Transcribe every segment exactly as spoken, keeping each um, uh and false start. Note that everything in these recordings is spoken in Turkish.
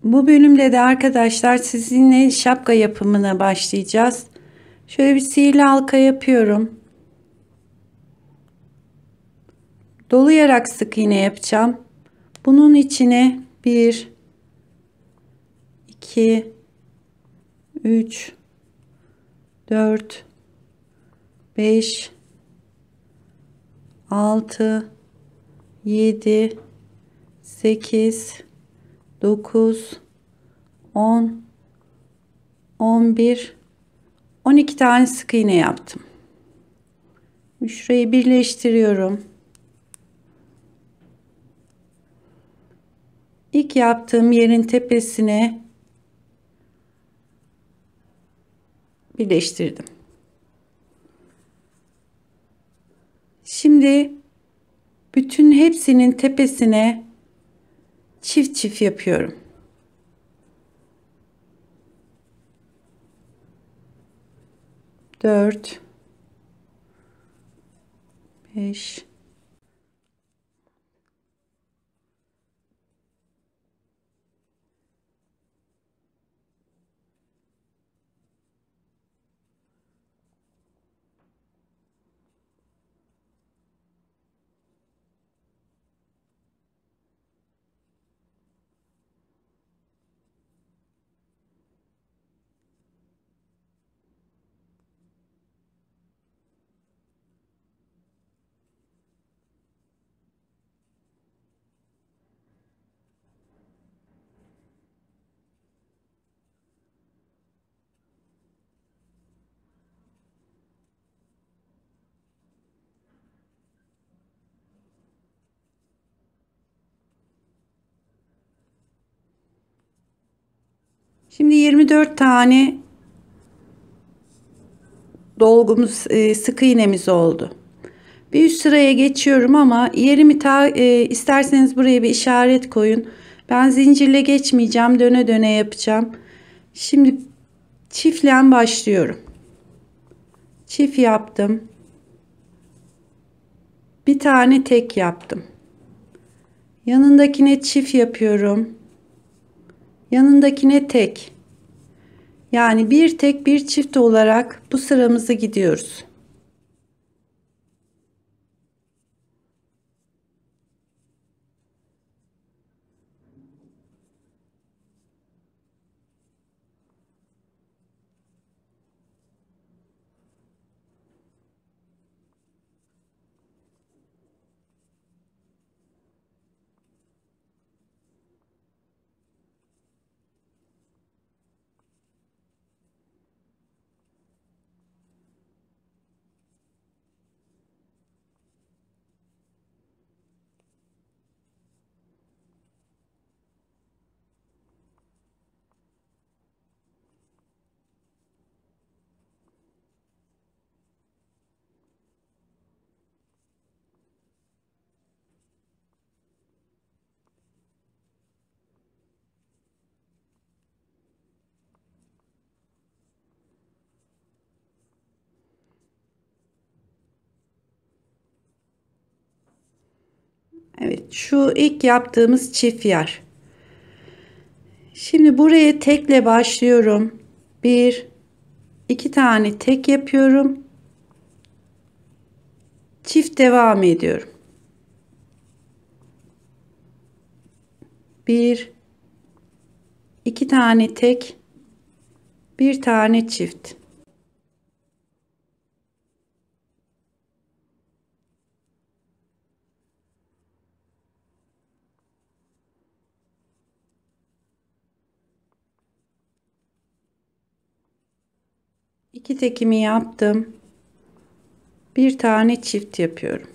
Bu bölümde de arkadaşlar sizinle şapka yapımına başlayacağız. Şöyle bir sihirli halka yapıyorum. Dolayarak sık iğne yapacağım. Bunun içine bir, iki, üç, dört, beş, altı, yedi, sekiz, dokuz, on, on bir, on iki tane sık iğne yaptım. Şurayı birleştiriyorum. İlk yaptığım yerin tepesine birleştirdim. Şimdi bütün hepsinin tepesine çift çift yapıyorum. dört, beş, Şimdi yirmi dört tane dolgumuz, e, sık iğnemiz oldu. Bir üst sıraya geçiyorum ama yerimi ta, e, isterseniz buraya bir işaret koyun. Ben zincirle geçmeyeceğim, döne döne yapacağım. Şimdi çiftle başlıyorum. Çift yaptım. Bir tane tek yaptım. Yanındakine çift yapıyorum. Yanındakine tek. Yani bir tek bir çift olarak bu sıramızı gidiyoruz. Evet, şu ilk yaptığımız çift yer. Şimdi buraya tekle başlıyorum. Bir, iki tane tek yapıyorum. Çift devam ediyorum. Bir, iki tane tek, bir tane çift. İki tekimi yaptım. Bir tane çift yapıyorum.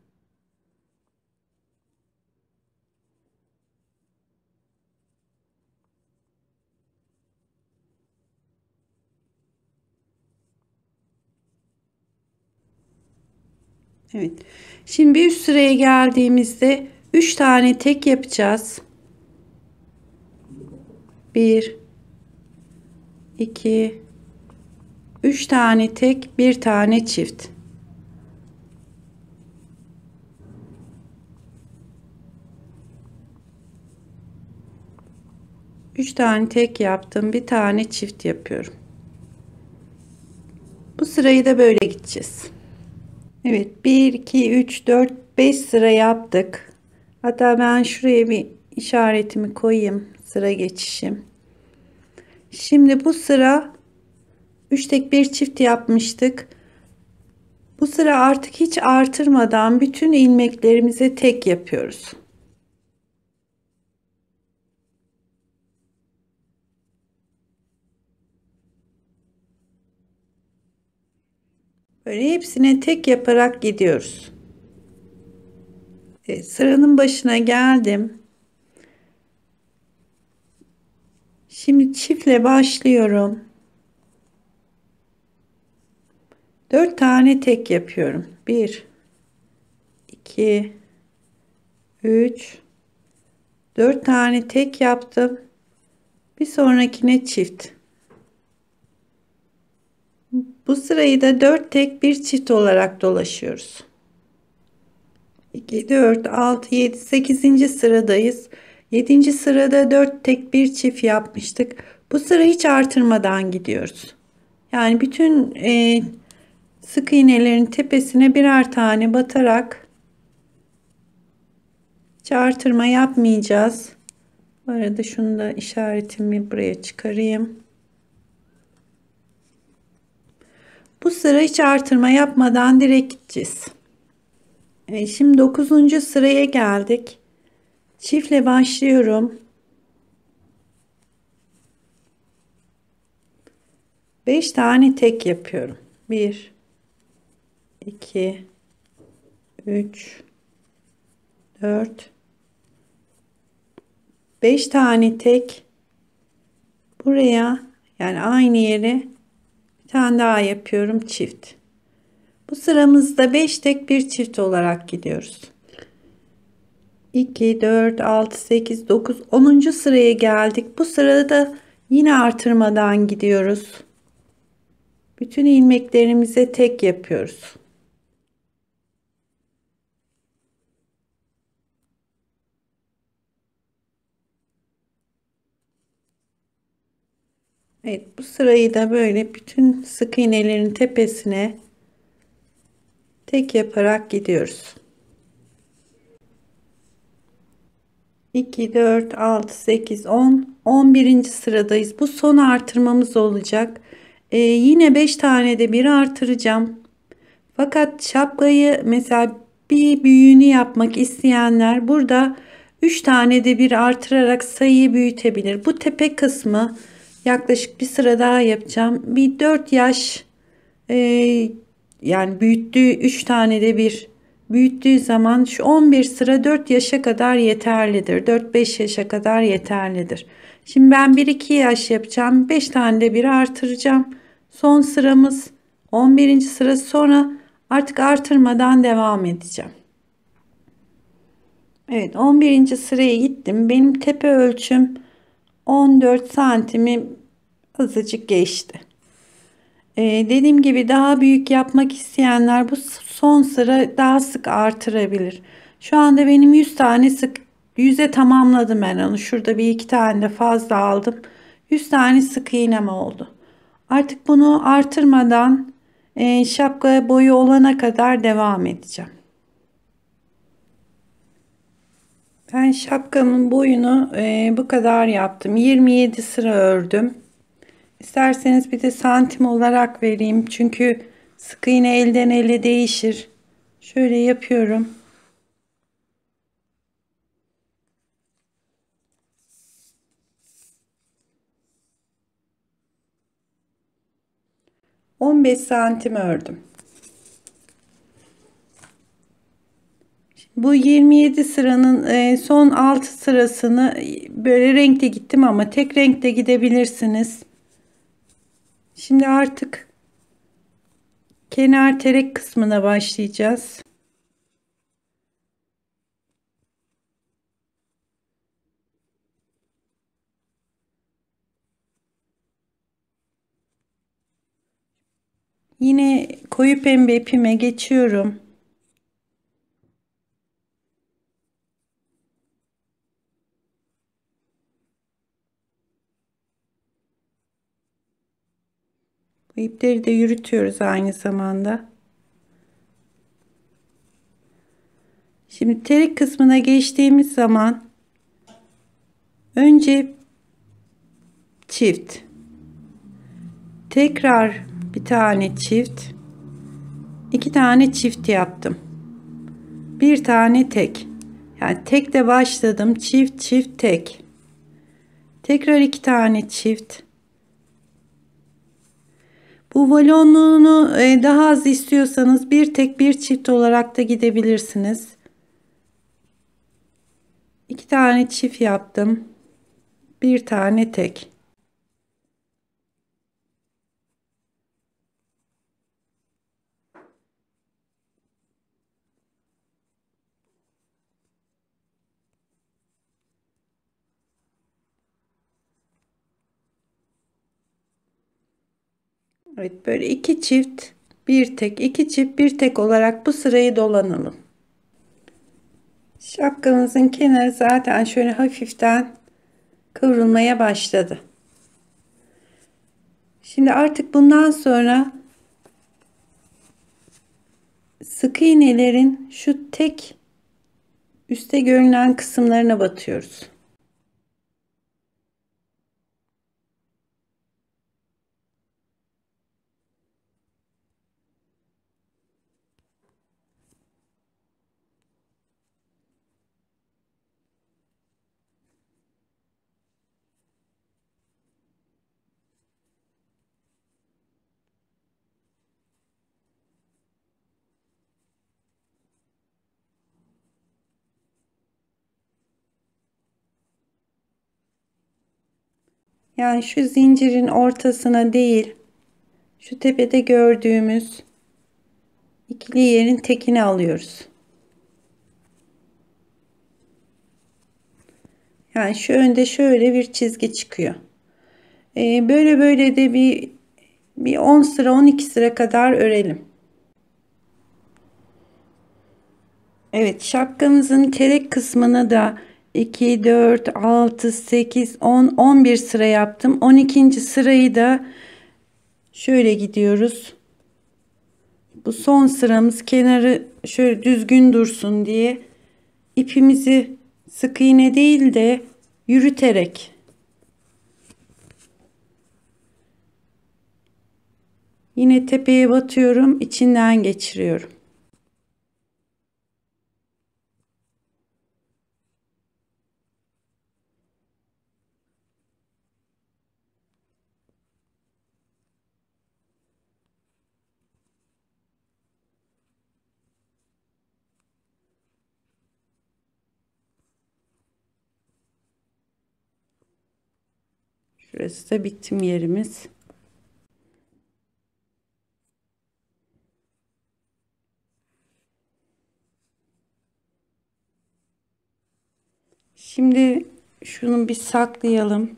Evet. Şimdi bir üst sıraya geldiğimizde üç tane tek yapacağız. bir, iki, üç tane tek, bir tane çift. üç tane tek yaptım. Bir tane çift yapıyorum. Bu sırayı da böyle gideceğiz. Evet, bir iki üç dört beş sıra yaptık. Hatta ben şuraya bir işaretimi koyayım. Sıra geçişim. Şimdi bu sıra üç tek bir çift yapmıştık. Bu sıra artık hiç artırmadan bütün ilmeklerimize tek yapıyoruz. Böyle hepsine tek yaparak gidiyoruz. Evet, sıranın başına geldim. Şimdi çiftle başlıyorum. dört tane tek yapıyorum. bir iki üç dört tane tek yaptım. Bir sonrakine çift. Bu sırayı da dört tek bir çift olarak dolaşıyoruz. iki dört altı yedi sekizinci sıradayız. yedinci sırada dört tek bir çift yapmıştık. Bu sıra hiç artırmadan gidiyoruz. Yani bütün e, sık iğnelerin tepesine birer tane batarak hiç artırma yapmayacağız. Bu arada şunu da işaretimi buraya çıkarayım. Bu sıra hiç artırma yapmadan direkt gideceğiz. E, şimdi dokuzuncu sıraya geldik. Çiftle başlıyorum. beş tane tek yapıyorum. bir iki üç dört beş tane tek buraya, yani aynı yere bir tane daha yapıyorum, çift. Bu sıramızda beş tek bir çift olarak gidiyoruz. iki dört altı sekiz dokuz onuncu sıraya geldik. Bu sırada yine artırmadan gidiyoruz. Bütün ilmeklerimize tek yapıyoruz. Evet, bu sırayı da böyle bütün sık iğnelerin tepesine tek yaparak gidiyoruz. iki dört altı sekiz on on birinci sıradayız. Bu son artırmamız olacak. Ee, yine beş tane de bir artıracağım. Fakat şapkayı mesela bir büyüğünü yapmak isteyenler burada üç tane de bir artırarak sayıyı büyütebilir. Bu tepe kısmı yaklaşık bir sıra daha yapacağım. Bir dört yaş e, yani büyüttüğü üç tane de bir büyüttüğü zaman şu on bir sıra dört yaşa kadar yeterlidir. dört beş yaşa kadar yeterlidir. Şimdi ben bir iki yaş yapacağım. beş tane de bir artıracağım. Son sıramız on birinci sıra, sonra artık artırmadan devam edeceğim. Evet, on birinci sıraya gittim. Benim tepe ölçüm on dört santimi azıcık geçti. Ee, dediğim gibi daha büyük yapmak isteyenler bu son sıra daha sık artırabilir. Şu anda benim yüz tane sık yüze tamamladım ben onu. Şurada bir iki tane de fazla aldım. yüz tane sık iğnem oldu. Artık bunu artırmadan e, şapka boyu olana kadar devam edeceğim. Ben şapkamın boyunu e, bu kadar yaptım. yirmi yedi sıra ördüm. İsterseniz bir de santim olarak vereyim. Çünkü sık iğne elden ele değişir. Şöyle yapıyorum. on beş santim ördüm. Bu yirmi yedi sıranın e, son altı sırasını böyle renkte gittim ama tek renkte gidebilirsiniz. Şimdi artık kenar terek kısmına başlayacağız. Yine koyu pembe ipime geçiyorum. Bu ipleri de yürütüyoruz aynı zamanda. Şimdi terik kısmına geçtiğimiz zaman önce çift, tekrar bir tane çift, iki tane çift yaptım, bir tane tek. Yani tek de başladım, çift çift tek, tekrar iki tane çift. Bu balonluğunu e, daha az istiyorsanız bir tek bir çift olarak da gidebilirsiniz. İki tane çift yaptım, bir tane tek. Evet, böyle iki çift bir tek, iki çift bir tek olarak bu sırayı dolanalım. Şapkamızın kenarı zaten şöyle hafiften kıvrılmaya başladı. Şimdi artık bundan sonra sık iğnelerin şu tek üste görünen kısımlarına batıyoruz. Yani şu zincirin ortasına değil, şu tepede gördüğümüz ikili yerin tekini alıyoruz. Yani şu önde şöyle bir çizgi çıkıyor. Ee, böyle böyle de bir bir on sıra on iki sıra kadar örelim. Evet, şapkamızın kerek kısmını da iki, dört, altı, sekiz, on, on bir sıra yaptım. on ikinci sırayı da şöyle gidiyoruz. Bu son sıramız, kenarı şöyle düzgün dursun diye ipimizi sık iğne değil de yürüterek yine tepeye batıyorum, içinden geçiriyorum. Şurası da bitim yerimiz. Şimdi şunu bir saklayalım.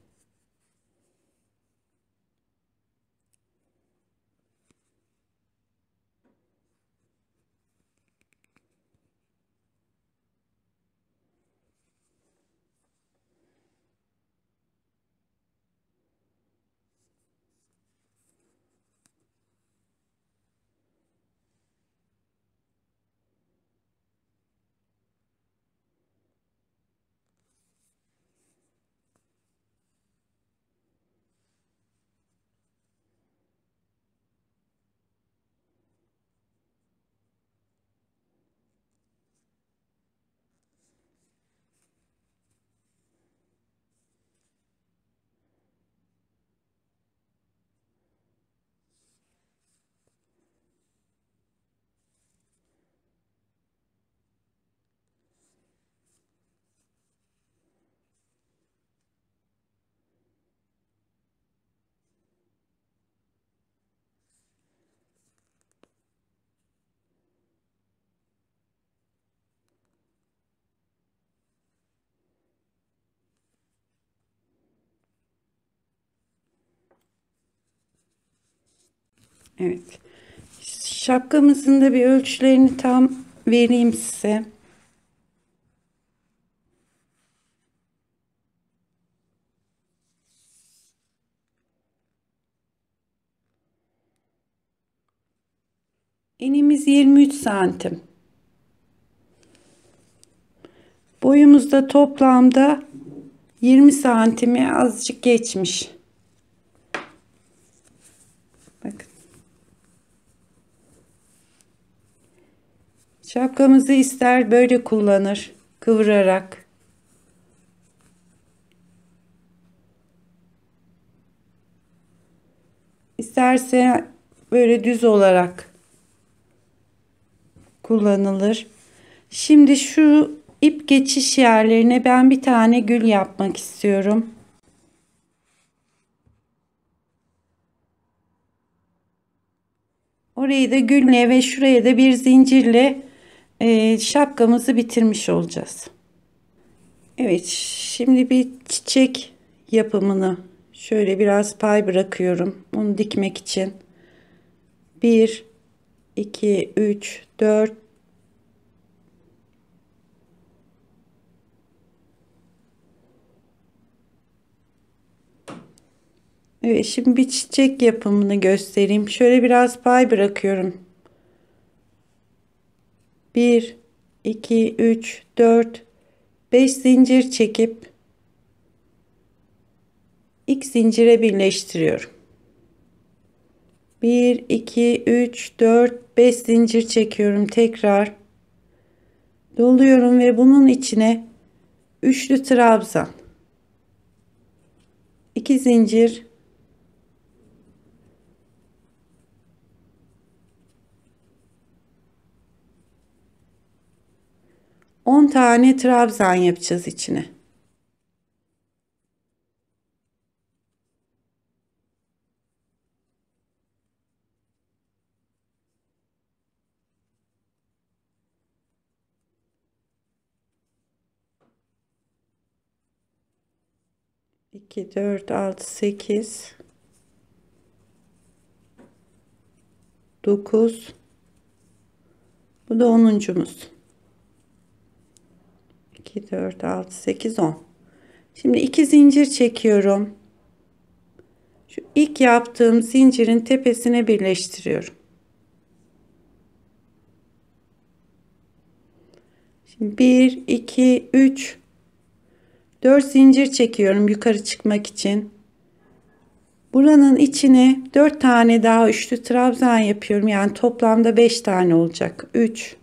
Evet. Şapkamızın da bir ölçülerini tam vereyim size. Enimiz yirmi üç santim. Boyumuz da toplamda yirmi santimi azıcık geçmiş. Bakın. Şapkamızı ister böyle kullanır, kıvırarak. İsterse böyle düz olarak kullanılır. Şimdi şu ip geçiş yerlerine ben bir tane gül yapmak istiyorum. Orayı da gülle ve şuraya da bir zincirle e, şapkamızı bitirmiş olacağız. Evet, şimdi bir çiçek yapımını şöyle biraz pay bırakıyorum. Onu dikmek için. bir, iki, üç, dört, evet, şimdi bir çiçek yapımını göstereyim. Şöyle biraz pay bırakıyorum. bir, iki, üç, dört, beş zincir çekip ilk zincire birleştiriyorum. bir, iki, üç, dört, beş zincir çekiyorum. Tekrar doluyorum ve bunun içine üçlü trabzan, iki zincir, on tane trabzan yapacağız içine. iki, dört, altı, sekiz, dokuz. Bu da onuncumuz. iki, dört, altı, sekiz, on. Şimdi iki zincir çekiyorum. Şu ilk yaptığım zincirin tepesine birleştiriyorum. Şimdi bir, iki, üç, dört zincir çekiyorum yukarı çıkmak için. Buranın içine dört tane daha üçlü trabzan yapıyorum. Yani toplamda beş tane olacak. üç,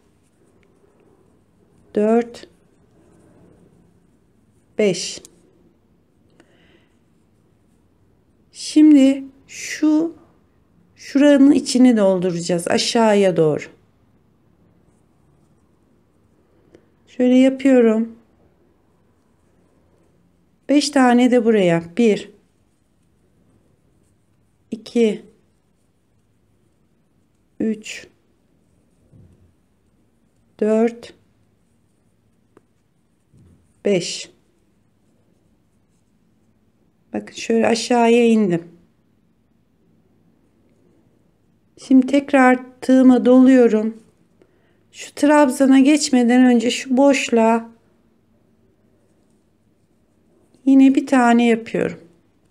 dört, beş. Şimdi şu şuranın içini dolduracağız aşağıya doğru. Şöyle yapıyorum. beş tane de buraya. bir, iki, üç, dört, beş. Bakın şöyle aşağıya indim. Şimdi tekrar tığıma doluyorum. Şu trabzana geçmeden önce şu boşluğa yine bir tane yapıyorum.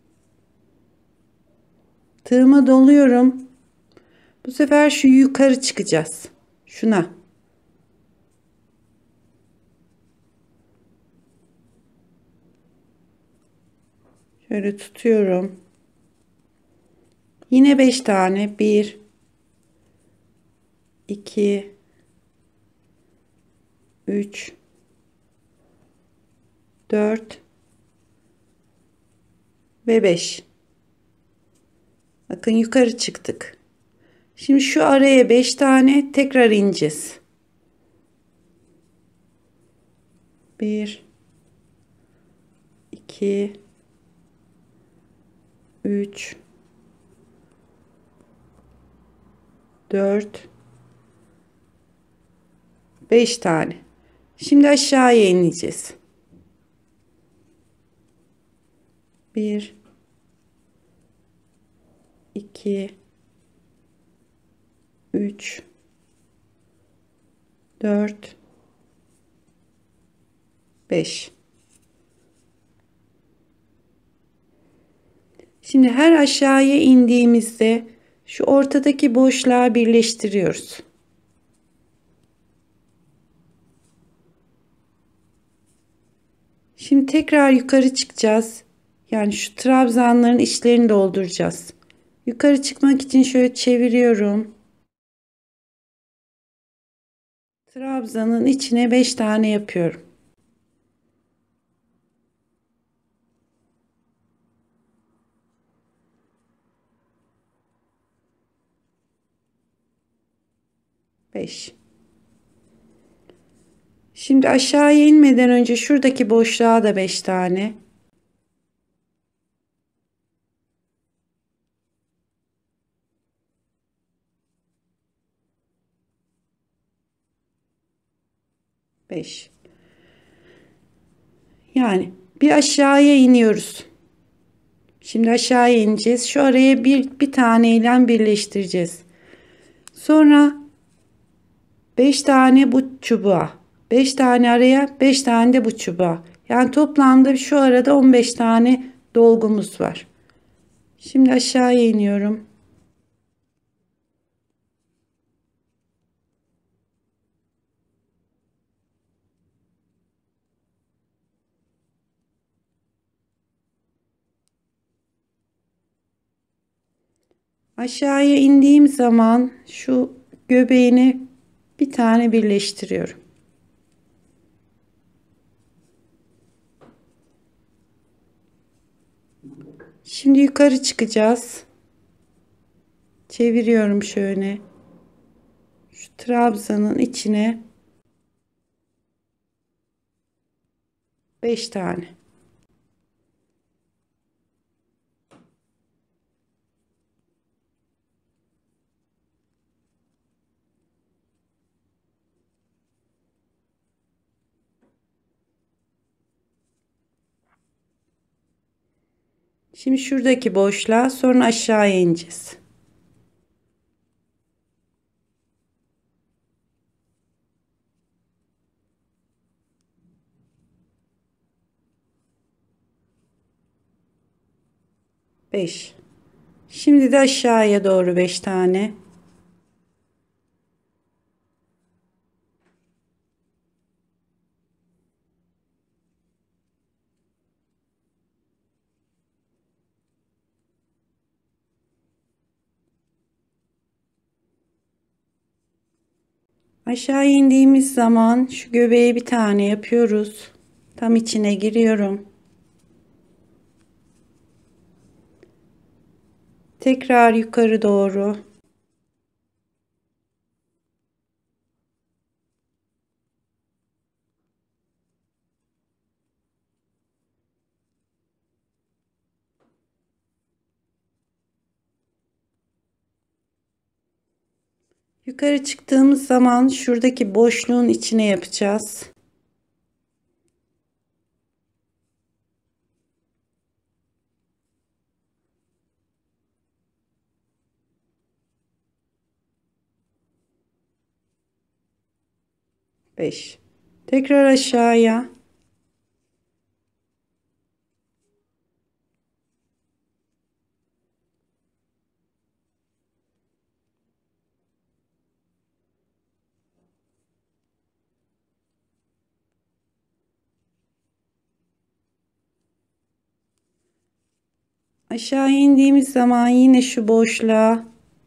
Tığıma doluyorum. Bu sefer şu yukarı çıkacağız. Şuna. Şöyle tutuyorum. Yine beş tane. bir, iki, üç, dört ve beş. Bakın yukarı çıktık. Şimdi şu araya beş tane tekrar ineceğiz. bir, iki, üç, dört, beş tane. Şimdi aşağıya ineceğiz. bir, iki, üç, dört, beş. Şimdi her aşağıya indiğimizde şu ortadaki boşluğa birleştiriyoruz. Şimdi tekrar yukarı çıkacağız. Yani şu trabzanların içlerini dolduracağız. Yukarı çıkmak için şöyle çeviriyorum. Trabzanın içine beş tane yapıyorum. beş. Şimdi aşağıya inmeden önce şuradaki boşluğa da beş tane. beş. Yani bir aşağıya iniyoruz. Şimdi aşağıya ineceğiz. Şu araya bir, bir tane ile birleştireceğiz. Sonra beş tane bu çubuğa. beş tane araya, beş tane de bu çubuğa. Yani toplamda şu arada on beş tane dolgumuz var. Şimdi aşağıya iniyorum. Aşağıya indiğim zaman şu göbeğini bir tane birleştiriyorum. Şimdi yukarı çıkacağız. Çeviriyorum şöyle. Şu trabzanın içine beş tane. Şimdi şuradaki boşluğa, sonra aşağıya ineceğiz. beş. Şimdi de aşağıya doğru beş tane. Aşağı indiğimiz zaman şu göbeğe bir tane yapıyoruz. Tam içine giriyorum. Tekrar yukarı doğru. Yukarı çıktığımız zaman şuradaki boşluğun içine yapacağız. beş. Tekrar aşağıya. Aşağı indiğimiz zaman yine şu boşluğa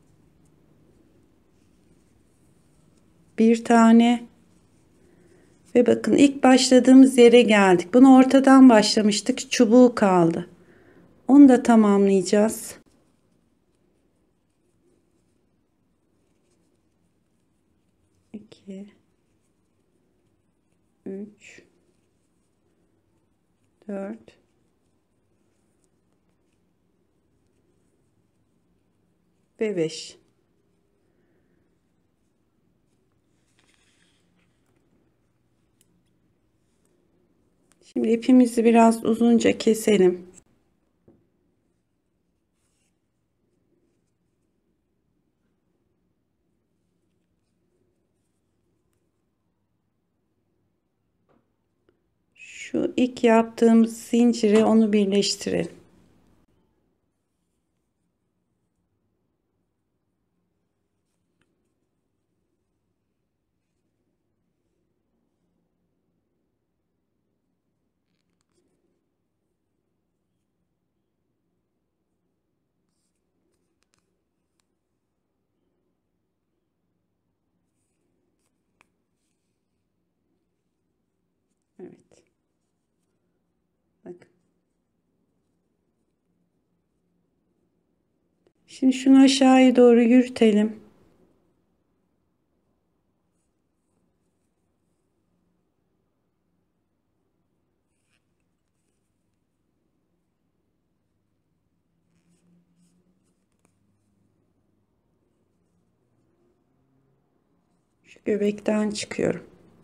bir tane ve bakın ilk başladığımız yere geldik. Bunu ortadan başlamıştık. Çubuğu kaldı. Onu da tamamlayacağız. iki, üç, dört, ve beş. Şimdi ipimizi biraz uzunca keselim. Şu ilk yaptığımız zinciri onu birleştirelim. Evet. Bakın. Şimdi şunu aşağıya doğru yürütelim. Şu göbekten çıkıyorum.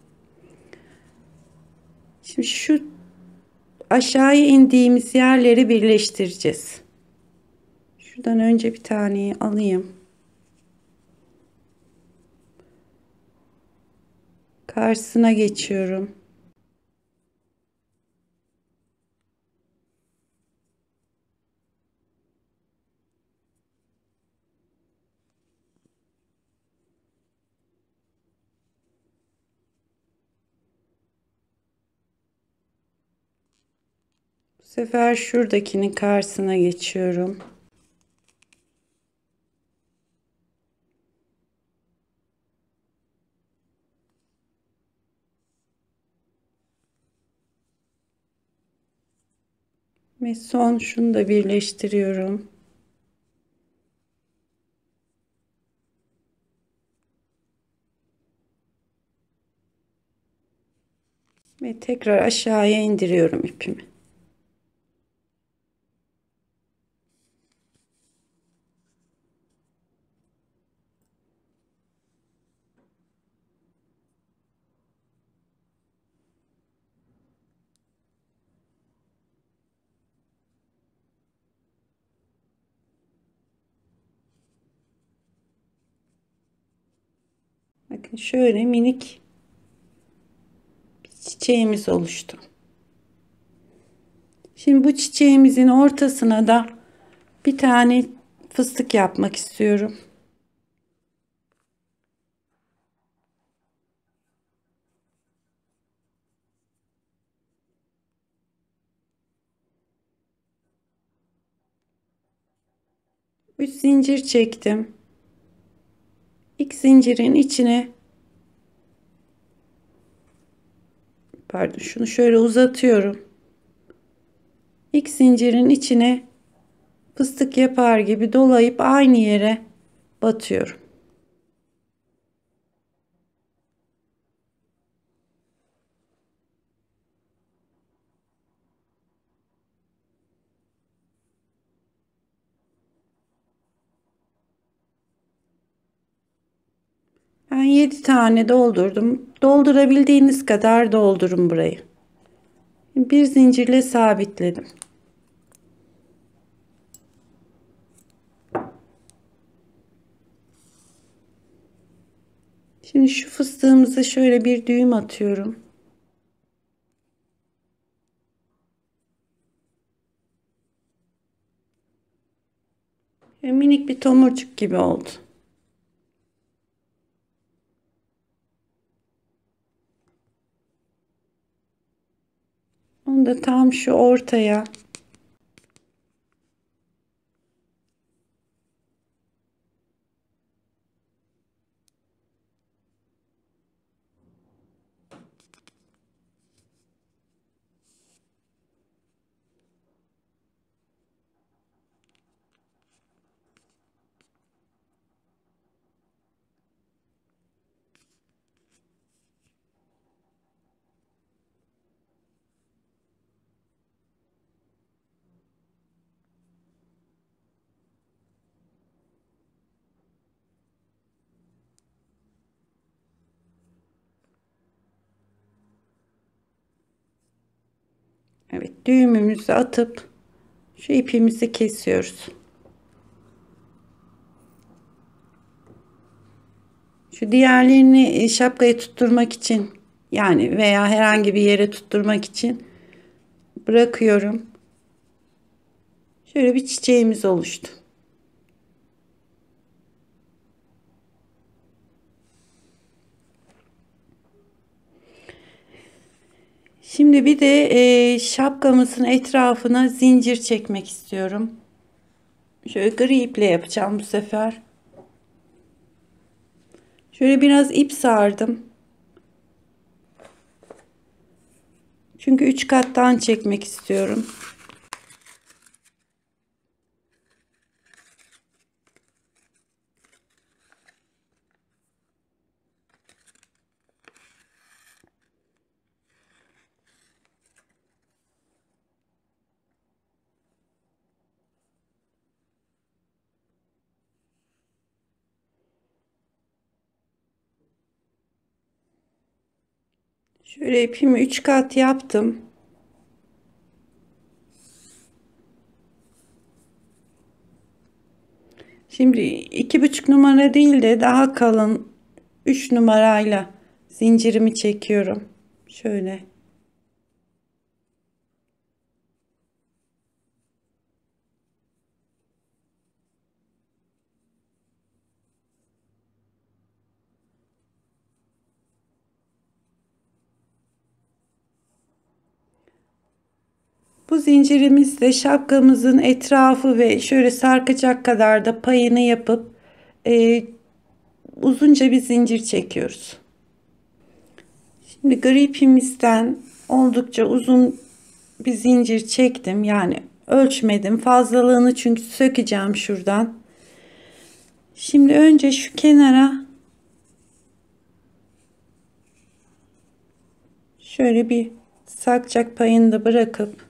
Şimdi şu aşağıya indiğimiz yerleri birleştireceğiz. Şuradan önce bir taneyi alayım. Karşısına geçiyorum. Bu sefer şuradakinin karşısına geçiyorum. Ve son şunu da birleştiriyorum. Ve tekrar aşağıya indiriyorum ipimi. Bakın şöyle minik bir çiçeğimiz oluştu. Şimdi bu çiçeğimizin ortasına da bir tane fıstık yapmak istiyorum. üç zincir çektim. İlk zincirin içine, pardon, şunu şöyle uzatıyorum. İlk zincirin içine fıstık yapar gibi dolayıp aynı yere batıyorum. Ben yedi tane doldurdum. Doldurabildiğiniz kadar doldurun burayı. Bir zincirle sabitledim. Şimdi şu fıstığımızı şöyle bir düğüm atıyorum. Ve minik bir tomurcuk gibi oldu. Onu da tam şu ortaya evet düğümümüzü atıp şu ipimizi kesiyoruz. Şu diğerlerini şapkaya tutturmak için, yani veya herhangi bir yere tutturmak için bırakıyorum. Şöyle bir çiçeğimiz oluştu. Şimdi bir de e, şapkamızın etrafına zincir çekmek istiyorum. Şöyle gri iple yapacağım bu sefer. Şöyle biraz ip sardım. Çünkü üç kattan çekmek istiyorum. Şöyle ipimi üç kat yaptım. Şimdi iki buçuk numara değil de daha kalın üç numarayla zincirimi çekiyorum. Şöyle. Bu zincirimizle şapkamızın etrafı ve şöyle sarkacak kadar da payını yapıp e, uzunca bir zincir çekiyoruz. Şimdi gri ipimizden oldukça uzun bir zincir çektim. Yani ölçmedim. Fazlalığını çünkü sökeceğim şuradan. Şimdi önce şu kenara şöyle bir sarkacak payını da bırakıp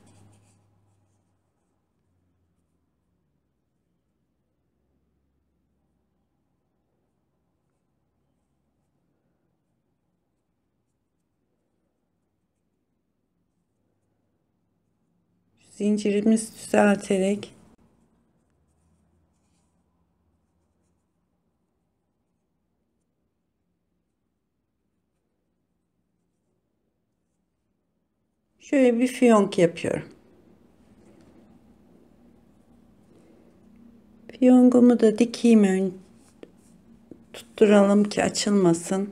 zincirimizi düzelterek şöyle bir fiyonk yapıyorum. Fiyongumu da dikeyim ön tutturalım ki açılmasın.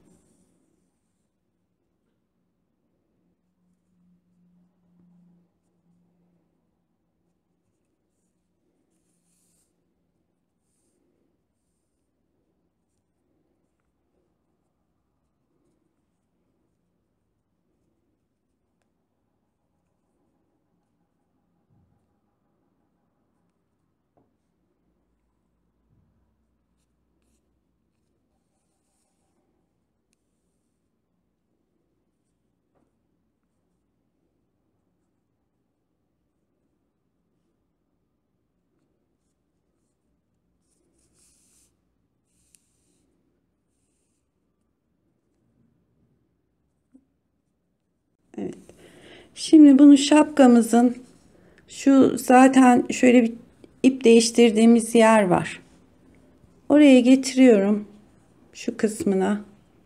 Evet. Şimdi bunu şapkamızın şu zaten şöyle bir ip değiştirdiğimiz yer var. Oraya getiriyorum şu kısmına.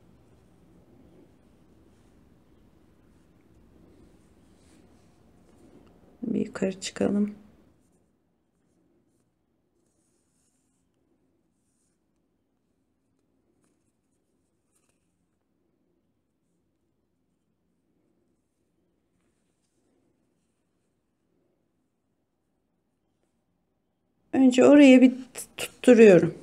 Bir yukarı çıkalım. Önce oraya bir tutturuyorum.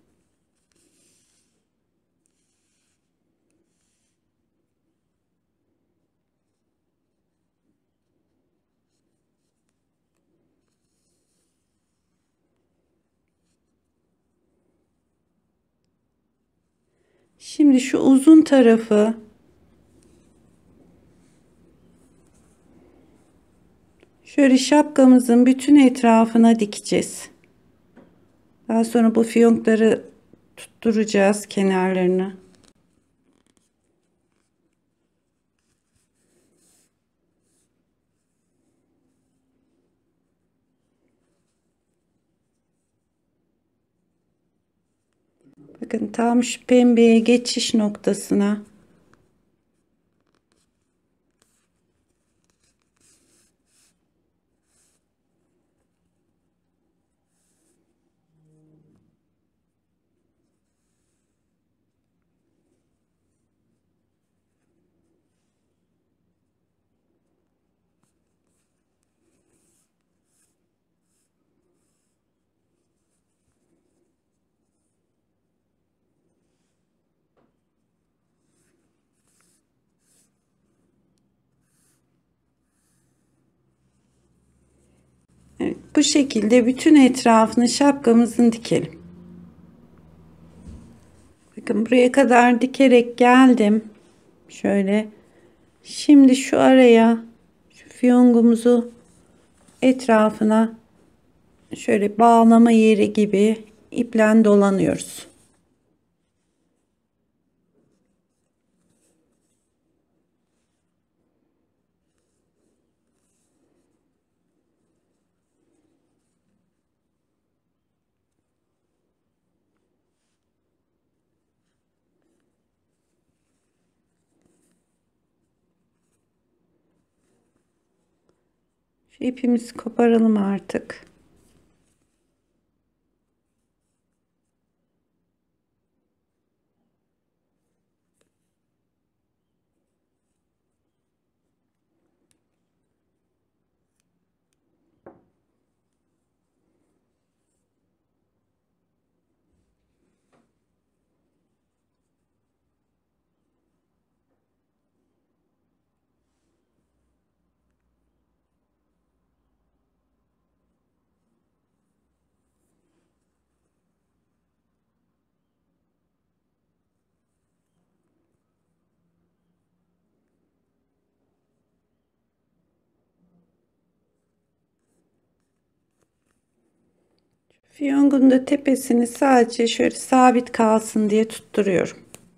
Şimdi şu uzun tarafı şöyle şapkamızın bütün etrafına dikeceğiz. Daha sonra bu fiyonkları tutturacağız kenarlarını. Bakın tam şu pembeye geçiş noktasına Evet, bu şekilde bütün etrafını şapkamızın dikelim. Bakın buraya kadar dikerek geldim. Şöyle. Şimdi şu araya şu fiyongumuzu etrafına şöyle bağlama yeri gibi iple dolanıyoruz. Şu ipimizi koparalım artık. Fiyongun da tepesini sadece şöyle sabit kalsın diye tutturuyorum.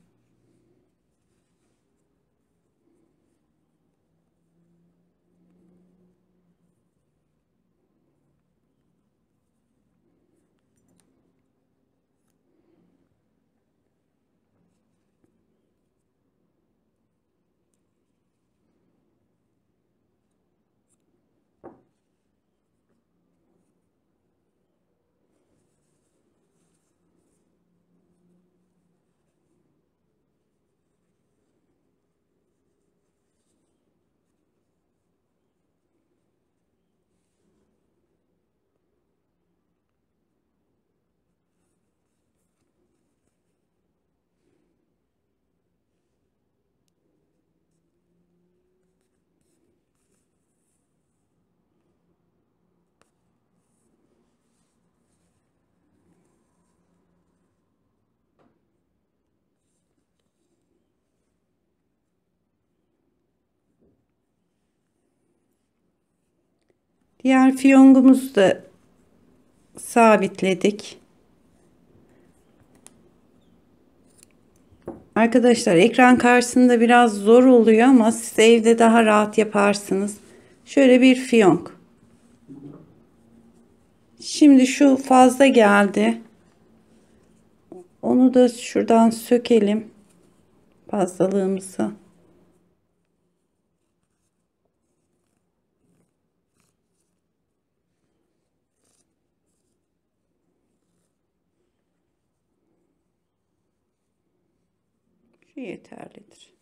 Diğer fiyongumuzu da sabitledik. Arkadaşlar ekran karşısında biraz zor oluyor ama siz evde daha rahat yaparsınız. Şöyle bir fiyonk. Şimdi şu fazla geldi. Onu da şuradan sökelim. Fazlalığımızı. Şu yeterlidir.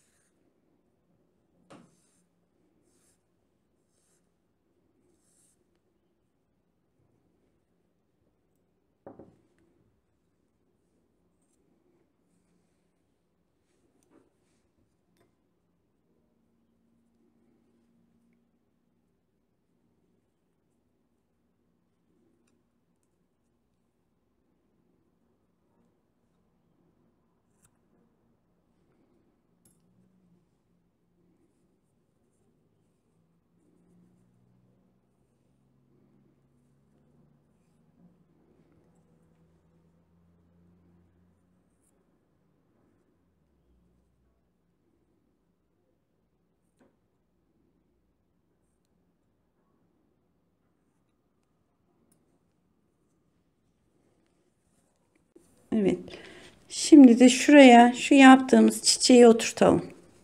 Evet. Şimdi de şuraya şu yaptığımız çiçeği oturtalım.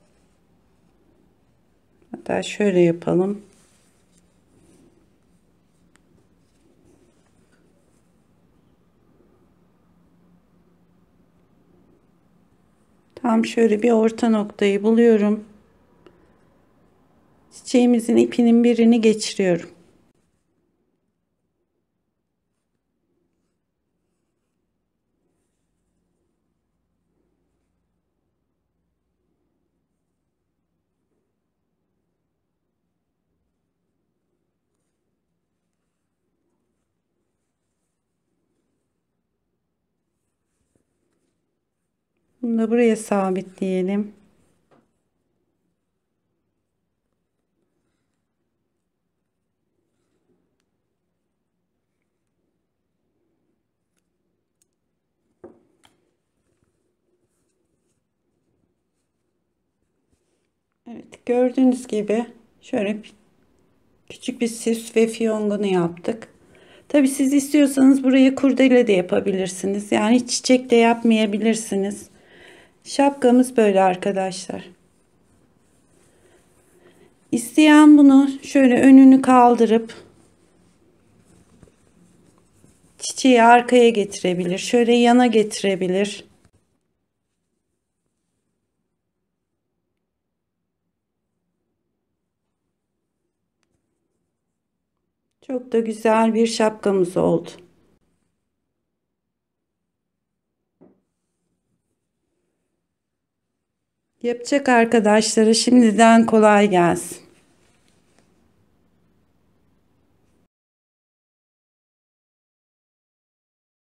Hatta şöyle yapalım. Tam şöyle bir orta noktayı buluyorum. Çiçeğimizin ipinin birini geçiriyorum. Bunu da buraya sabitleyelim. Evet, gördüğünüz gibi şöyle küçük bir süs ve fiyongunu yaptık. Tabii siz istiyorsanız burayı kurdele de yapabilirsiniz. Yani çiçek de yapmayabilirsiniz. Şapkamız böyle arkadaşlar. İsteyen bunu şöyle önünü kaldırıp çiçeği arkaya getirebilir. Şöyle yana getirebilir. Çok da güzel bir şapkamız oldu. Yapacak arkadaşlara şimdiden kolay gelsin.